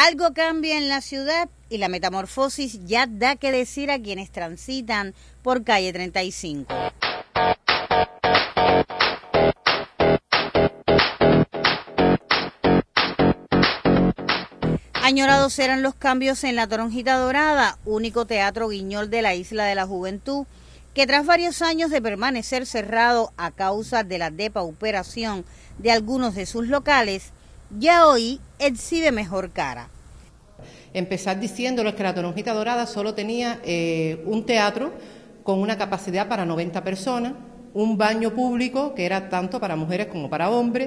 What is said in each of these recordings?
Algo cambia en la ciudad y la metamorfosis ya da que decir a quienes transitan por calle 35. Añorados eran los cambios en la Toronjita Dorada, único teatro guiñol de la Isla de la Juventud, que tras varios años de permanecer cerrado a causa de la depauperación de algunos de sus locales, ya hoy exhibe mejor cara. Empezar diciéndoles que la Toronjita Dorada solo tenía un teatro con una capacidad para 90 personas, un baño público que era tanto para mujeres como para hombres,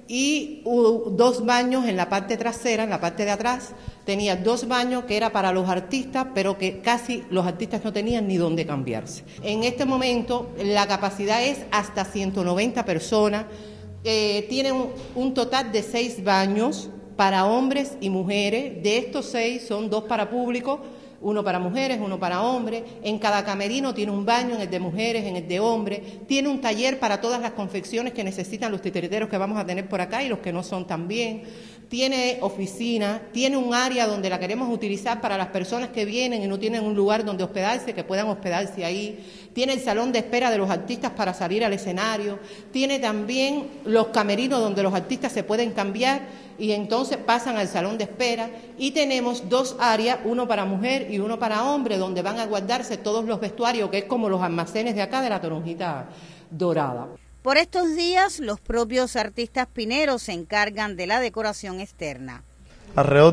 y 2 baños en la parte trasera, en la parte de atrás, tenía 2 baños que era para los artistas, pero que casi los artistas no tenían ni dónde cambiarse. En este momento la capacidad es hasta 190 personas, tienen un total de 6 baños para hombres y mujeres. De estos 6 son 2 para público, 1 para mujeres, 1 para hombres. En cada camerino tiene un baño, en el de mujeres, en el de hombres. Tiene un taller para todas las confecciones que necesitan los titiriteros que vamos a tener por acá y los que no son también. Tiene oficina, tiene un área donde la queremos utilizar para las personas que vienen y no tienen un lugar donde hospedarse, que puedan hospedarse ahí. Tiene el salón de espera de los artistas para salir al escenario. Tiene también los camerinos donde los artistas se pueden cambiar y entonces pasan al salón de espera. Y tenemos 2 áreas, 1 para mujer y 1 para hombre, donde van a guardarse todos los vestuarios, que es como los almacenes de acá de la Toronjita Dorada. Por estos días, los propios artistas pineros se encargan de la decoración externa. Alrededor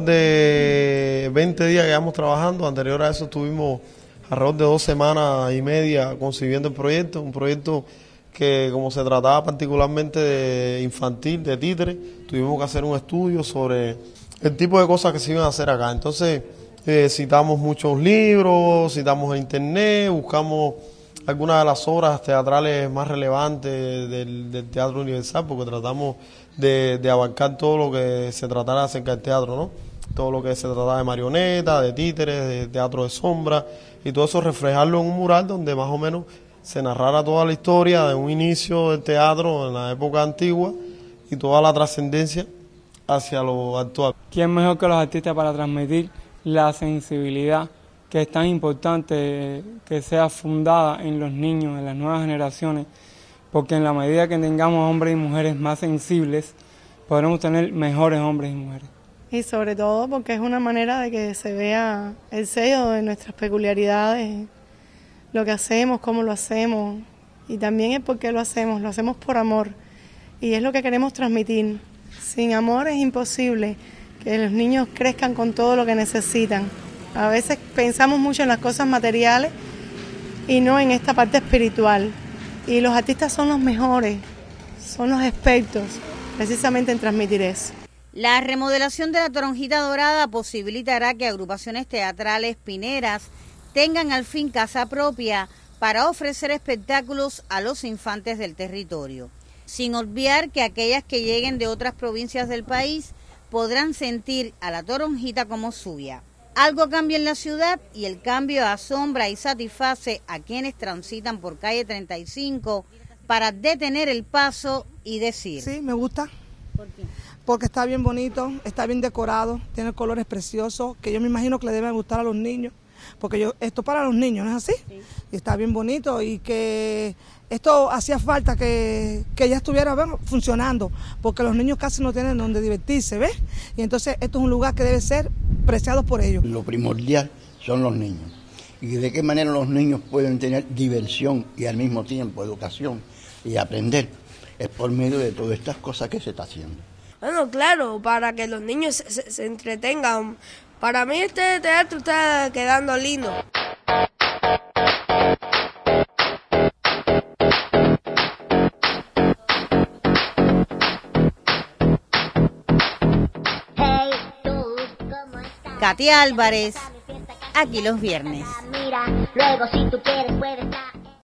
de 20 días que llevamos trabajando, anterior a eso estuvimos alrededor de 2 semanas y media concibiendo el proyecto, un proyecto que como se trataba particularmente de infantil, de títere, tuvimos que hacer un estudio sobre el tipo de cosas que se iban a hacer acá. Entonces citamos muchos libros, citamos en internet, buscamos algunas de las obras teatrales más relevantes del Teatro Universal, porque tratamos de abarcar todo lo que se tratara acerca del teatro, ¿no? Todo lo que se trataba de marionetas, de títeres, de teatro de sombra, y todo eso reflejarlo en un mural donde más o menos se narrara toda la historia de un inicio del teatro en la época antigua y toda la trascendencia hacia lo actual. ¿Quién mejor que los artistas para transmitir la sensibilidad que es tan importante que sea fundada en los niños, en las nuevas generaciones? Porque en la medida que tengamos hombres y mujeres más sensibles, podremos tener mejores hombres y mujeres. Y sobre todo porque es una manera de que se vea el sello de nuestras peculiaridades, lo que hacemos, cómo lo hacemos, y también el por qué lo hacemos por amor, y es lo que queremos transmitir. Sin amor es imposible que los niños crezcan con todo lo que necesitan. A veces pensamos mucho en las cosas materiales y no en esta parte espiritual, y los artistas son los mejores, son los expertos precisamente en transmitir eso. La remodelación de la Toronjita Dorada posibilitará que agrupaciones teatrales pineras tengan al fin casa propia para ofrecer espectáculos a los infantes del territorio, sin obviar que aquellas que lleguen de otras provincias del país podrán sentir a la Toronjita como suya. Algo cambia en la ciudad y el cambio asombra y satisface a quienes transitan por calle 35 para detener el paso y decir... Sí, me gusta. ¿Por qué? Porque está bien bonito, está bien decorado, tiene colores preciosos, que yo me imagino que le deben gustar a los niños, porque esto para los niños, ¿no es así? Sí. Y está bien bonito y que esto hacía falta que ya estuviera funcionando, porque los niños casi no tienen donde divertirse, ¿ves? Y entonces esto es un lugar que debe ser preciado por ellos. Lo primordial son los niños. ¿Y de qué manera los niños pueden tener diversión y al mismo tiempo educación y aprender? Es por medio de todas estas cosas que se está haciendo. Bueno, claro, para que los niños se entretengan. Para mí este teatro está quedando lindo. Katia Álvarez, Aquí los Viernes. Mira, luego si tú quieres puedes estar.